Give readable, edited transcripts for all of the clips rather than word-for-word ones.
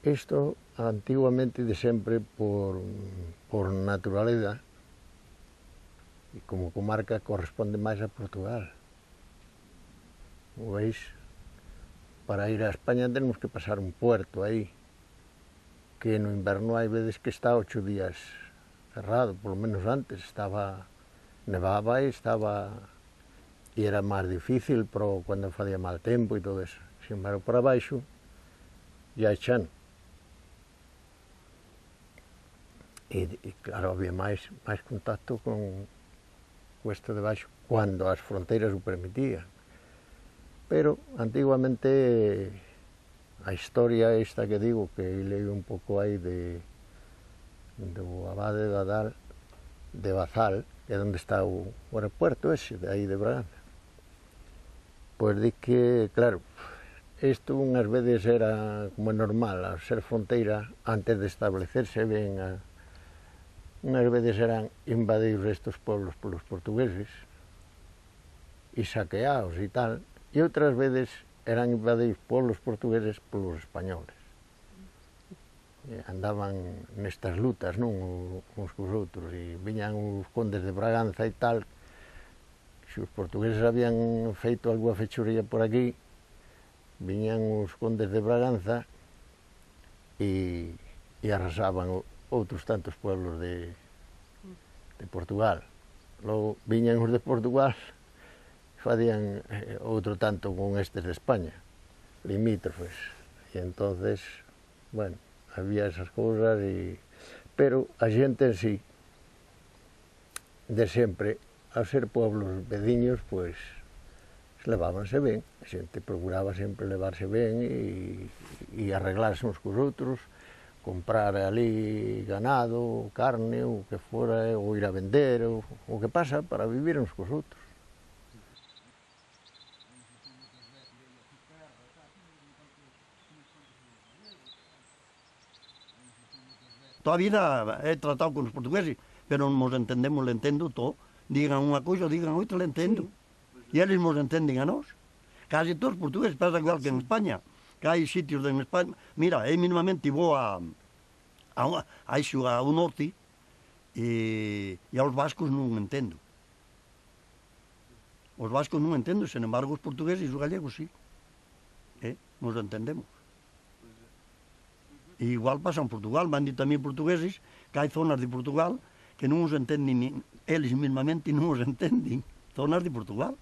Isto, antiguamente, de sempre, por naturaleza, e como comarca corresponde máis a Portugal. O veis, para ir a España tenemos que pasar un puerto aí, que no inverno hai veces que está 8 días cerrado, polo menos antes nevaba e era máis difícil cando facía mal tempo e todo eso. Sin embargo, para baixo, ya é chano. E claro, había máis contacto con isto de baixo, cando as fronteiras o permitían. Pero, antiguamente, a historia esta que digo, que leio un pouco aí do abade de Bazal, que é onde está o aeropuerto ese, de aí de Braganza, pois di que, claro, isto unhas veces era como é normal, a ser fronteira, antes de establecerse ben, unhas veces eran invadidos estes pueblos polos portugueses e saqueados e tal, e outras veces eran invadidos polos portugueses polos españoles. Andaban nestas lutas, non, uns cos outros, e viñan os condes de Braganza e tal. Se os portugueses habían feito alguna fechuría por aquí, viñan os condes de Braganza e arrasaban outros tantos pueblos de Portugal. Logo viñan os de Portugal e facían outro tanto con estes de España, limítrofes. E entonces, bueno, había esas cousas, pero a xente en sí, de sempre, ao ser pueblos veciños, pois, levábanse ben, a xente procuraba sempre levarse ben e arreglarse uns cos outros, comprar ali ganado, carne, o que fora, ou ir a vender, o que pasa, para vivir uns cos outros. Toda a vida he tratado con os portugueses, pero nos entendemos, le entendo todo. Digan unha cousa, digan outra, le entendo. E eles nos entenden a nós. Casi todos os portugueses, pasa igual que en España, que hai sitios en España. Mira, eu minimamente vou ao norte e aos vascos non entendo. Os vascos non entendo, sen embargo, os portugueses e os gallegos sí. Nos entendemos. E igual pasa en Portugal, van dir tamén portugueses, que hai zonas de Portugal que non os entenden, eles mismamente non os entenden. Zonas de Portugal.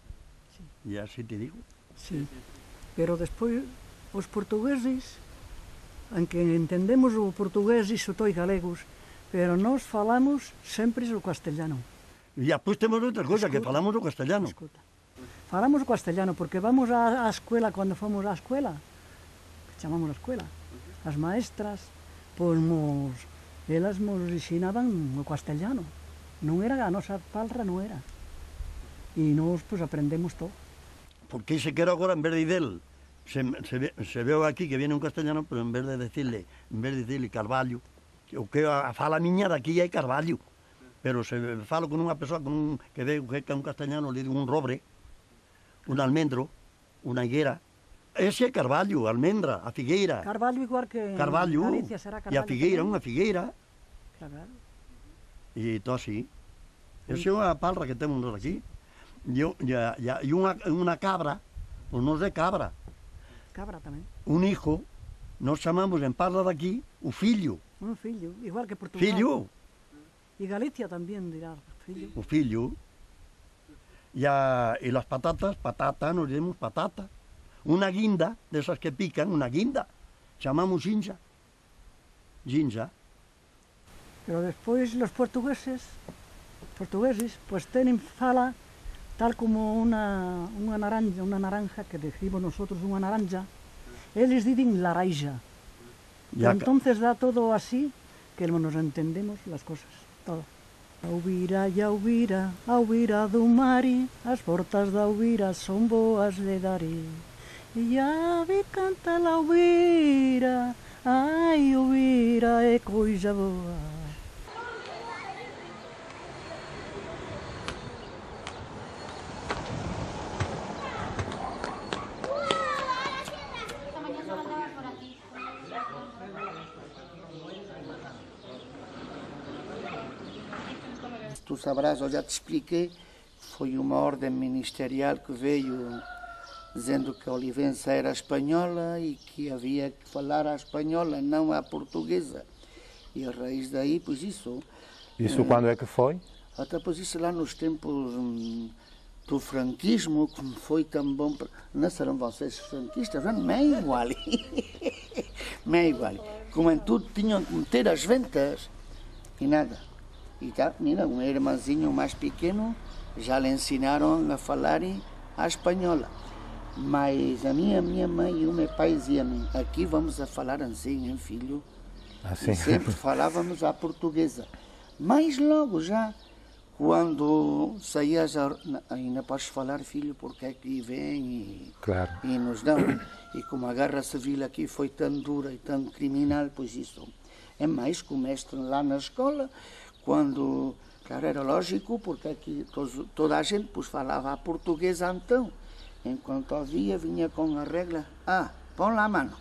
E así te digo. Sí, pero despois os portugueses, aunque entendemos o portugués e os galegos, pero nós falamos sempre o castellano. E após temos outra coisa, que falamos o castellano. Escuta. Falamos o castellano, porque vamos á escuela, cando fomos á escuela, que chamamos a escuela, as maestras, pois elas nos ensinaban o castellano. Non era a nosa palra, non era. E nós, pois, aprendemos todo. Porque se quero agora, en vez de del, se veo aquí que viene un castellano, pero en vez de decirle Carballo, o que fala a miña daqui é Carballo, pero se falo con unha persoa que veo que é un castellano, le digo un robre, un almendro, unha higuera. Ese é Carballo, almendra, a figueira. Carballo igual que Carballo, en Galicia será Carballo. E a figueira, unha figueira. Claro. E todo así. Esa é unha palra que temos nós aquí. E unha cabra, pois non é cabra. Cabra tamén. Un hijo, nós chamamos en parla daqui o fillo. Un fillo, igual que Portugal. Fillo. E Galicia tamén dirá fillo. O fillo. E as patatas, patata, nos demos patata. Unha guinda, desas que pican, unha guinda, chamamos ginja. Ginja. Pero despois os portugueses, pois tenen fala tal como unha naranja, que decimos nosotros unha naranja, eles dicen laranja. E entonces dá todo así, que nos entendemos as cosas, todo. Aubira e aubira, aubira do mari, as portas da aubira son boas de dare. E ave canta la aubira, ai aubira é coisa boa. tu sabrás, eu já te expliquei, foi uma ordem ministerial que veio dizendo que a Olivença era espanhola e que havia que falar a espanhola, não a portuguesa. E a raiz daí, pois isso... Isso quando é que foi? Até pois isso lá nos tempos do franquismo, como foi tão bom... Não serão vocês franquistas, não é igual. Não é igual. Como em tudo tinham que meter as ventas e nada. E tá, mira, um irmãozinho mais pequeno já lhe ensinaram a falar a espanhola. Mas a minha mãe e o meu pai diziam-me, aqui vamos a falar assim, hein, filho? Assim. E sempre falávamos a portuguesa. Mas logo já, quando saías, ainda podes falar, filho, porque é que vem Claro. e nos dão. E como a guerra civil aqui foi tão dura e tão criminal, pois isso é mais que o mestre lá na escola, quando, claro, era lógico, porque aqui toda a gente pois, falava a portuguesa então. Enquanto havia, vinha com a regra, põe lá a mão.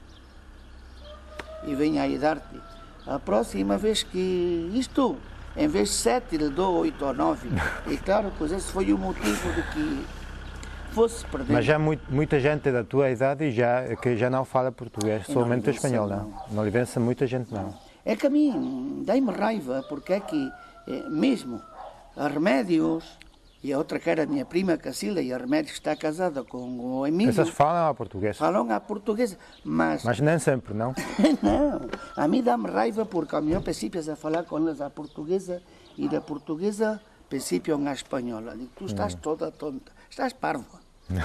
E vinha aí dar-te. A próxima vez que isto, em vez de 7, lhe dou 8 ou 9. E claro, pois esse foi o motivo de que fosse perder. Mas já muita gente da tua idade que já não fala português, somente espanhol, não? Na Olivença muita gente não. É que a mim dá-me raiva, porque é que mesmo a Remédios, e a outra que era a minha prima Cacilda, e a Remédios está casada com o Emílio. Essas falam a português? Falam a portuguesa, mas nem sempre, não? Não, a mim dá-me raiva porque ao melhor princípios a falar com eles a portuguesa e da portuguesa princípio a espanhola. Digo, tu estás toda tonta, estás parvo.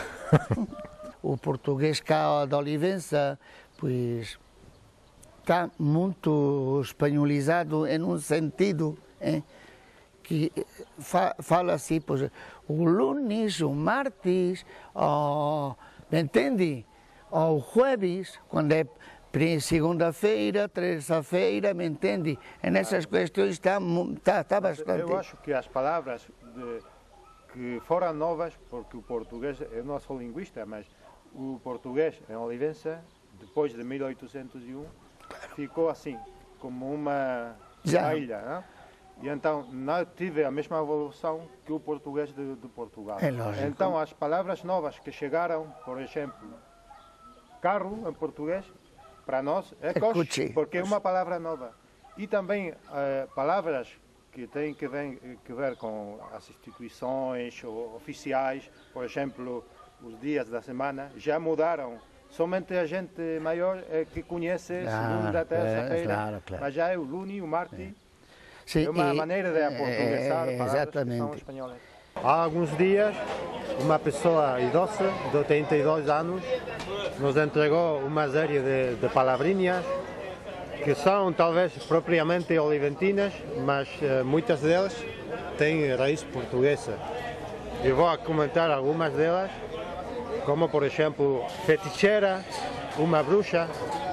O português cá da Olivença, pois, está muito espanholizado em um sentido, que fala assim, pois, o lunes, o martes, me entende? O jueves, quando é segunda-feira, terça-feira, me entende? E nessas questões está bastante... Eu acho que as palavras que foram novas, porque o português, eu não sou linguista, mas o português em Olivença, depois de 1801, ficou assim, como uma ilha, não? E então não tive a mesma evolução que o português de Portugal. É lógico. Então as palavras novas que chegaram, por exemplo, carro em português, para nós é coche, porque é uma palavra nova. E também palavras que têm que ver com as instituições oficiais, por exemplo, os dias da semana, já mudaram. Somente a gente maior é que conhece segunda, terça-feira, mas já é o lunes, o martes. Sim, é uma maneira de aportuguesar palavras que são espanholas. Há alguns dias, uma pessoa idosa, de 82 anos, nos entregou uma série de palavrinhas que são talvez propriamente oliventinas, mas muitas delas têm raiz portuguesa. Eu vou comentar algumas delas, como por exemplo, fetichera, uma bruxa,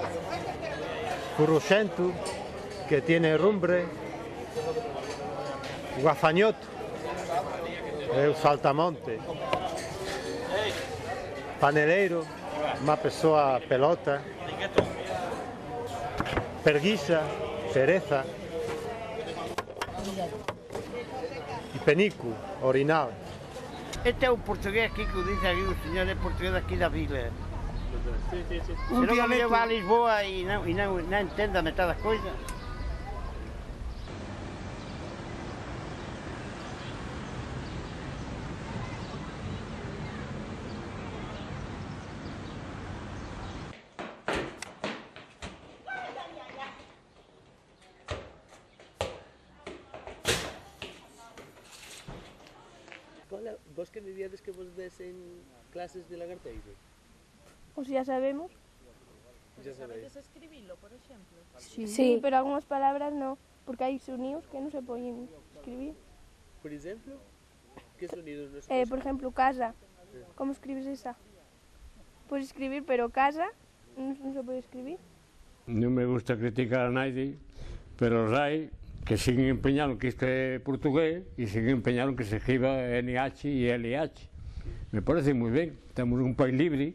curruchento, que tiene rumbre, gafanhoto, o saltamonte, paneleiro, uma pessoa pelota, perguiça, pereza, e penico, orinal. Este é o português aqui que o diz aqui, o senhor é português aqui da vila. Se não me levar a Lisboa e não entende a metade das coisas. ¿Vos que diríades que vos desen clases de lagarteiro? Pues ya sabemos. Ya sabéis. escribirlo, por ejemplo? Sí, pero algunas palabras no, porque hay sonidos que no se pueden escribir. Por ejemplo, ¿qué sonidos no se Por ejemplo, casa. ¿Cómo escribes esa? Puedes escribir, pero casa no se puede escribir. No me gusta criticar a nadie, pero os hai que siguen empeñados que isto é portugués e siguen empeñados que se escriba NH e LH. Me parece moi ben, temos un país libre,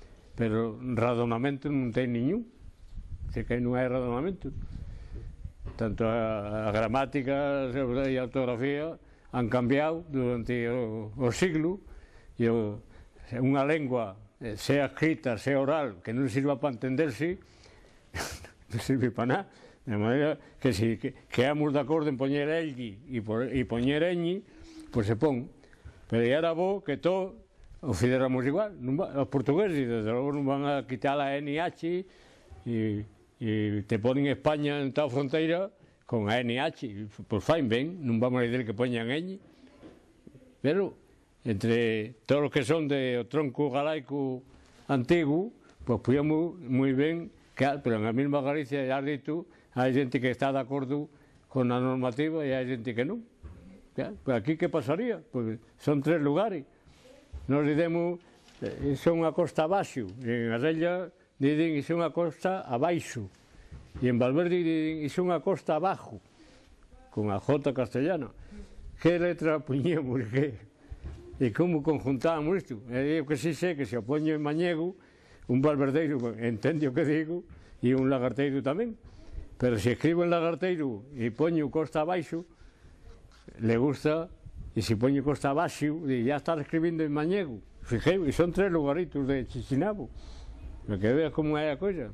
pero razonamento non ten niñún, se que non hai razonamento. tanto a gramática e a ortografía han cambiado durante o siglo, e unha lengua, sea escrita, sea oral, que non sirva para entenderse, non sirve para nada. De maneira que se quedamos de acordo en poñer elli e poñer eñi, pois se pon. Pero era bo que todo o fizéramos igual. Os portugueses, desde logo, non van a quitar a NH e te ponen España en tal fronteira con a NH, pois fain ben, non vamos a dizer que poñan eñi. Pero entre todos os que son do tronco galaico antigo, pois podíamos moi ben, pero na mesma Galicia, já has dito, hai xente que está de acordo con a normativa e hai xente que non. Pois aquí que pasaría? Pois son 3 lugares. Nos didemos, iso é unha costa abaixo, en Arrella diden iso é unha costa abaixo, e en Valverde diden iso é unha costa abajo, con a J castellana. Que letra poñíamos, e como conjuntábamos isto? Eu que si sei que se o poño en mañego, un valverdeiro entende o que digo, e un lagarteiro tamén. Pero se escribo en lagarteiro e poño costa abaixo, le gusta, e se poño costa abaixo, ya está escribindo en mañego. Fijeu, e son 3 lugaritos de Chichinabo, para que veas como é a coisa.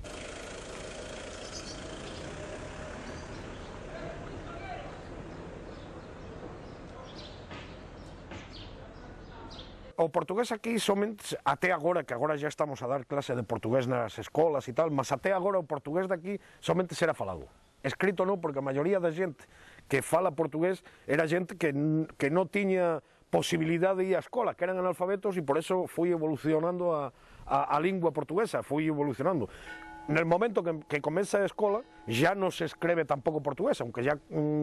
O portugués aquí somente, até agora, que agora já estamos a dar clase de portugués nas escolas e tal, mas até agora o portugués daqui somente será falado. Escrito non, porque a maioría da xente que fala portugués era xente que non tiña posibilidade de ir á escola, que eran analfabetos, e por eso foi evolucionando a lingua portuguesa, foi evolucionando. Nel momento que comeza a escola, já non se escreve tampouco portugués, aunque já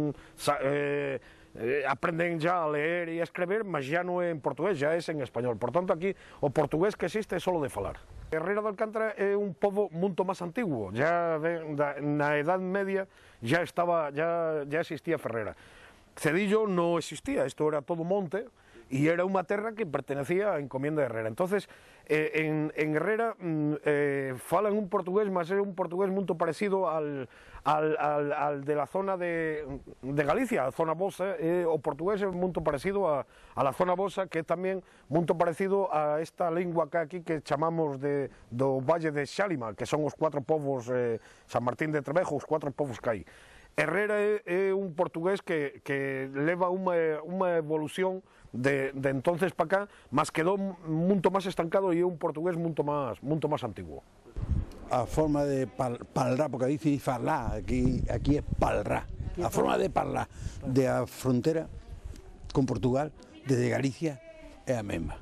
aprenden já a ler e a escrever, mas já non é en portugués, já é en español. Por tanto, aquí o portugués que existe é solo de falar. Herrera de Alcántara é un pobo moito máis antiguo, já na Edad Media já existía Ferrera. Cedillo non existía, isto era todo monte, e era unha terra que pertenecía á encomienda de Herrera. Entonces, en Herrera falan un portugués, mas é un portugués moito parecido al de la zona de Galicia, a zona vosa. O portugués é moito parecido a la zona vosa, que é tamén moito parecido a esta lingua que aquí que chamamos do Valle de Xálima, que son os 4 povos, San Martín de Trevejo, os 4 povos que hai. Herrera é un portugués que leva unha evolución de entonces para cá, mas quedou moito máis estancado e é un portugués moito máis antiguo. A forma de palrar, porque dice falar, aquí é palrar. A forma de palrar da frontera con Portugal, desde Galicia, é a mesma.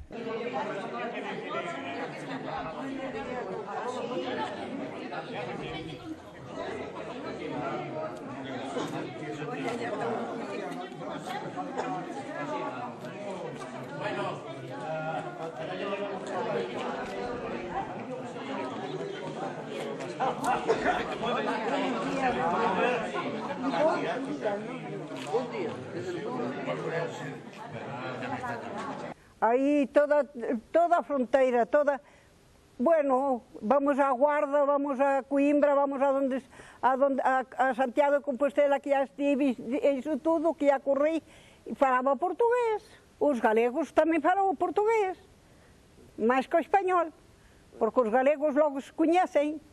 Aí toda a fronteira, bueno, vamos a Guarda, vamos a Coimbra, vamos a Santiago de Compostela, que já estive, isso tudo, que já corri, falava portugués. Os galegos também falavam portugués, mais que o espanhol, porque os galegos logo se conhecem.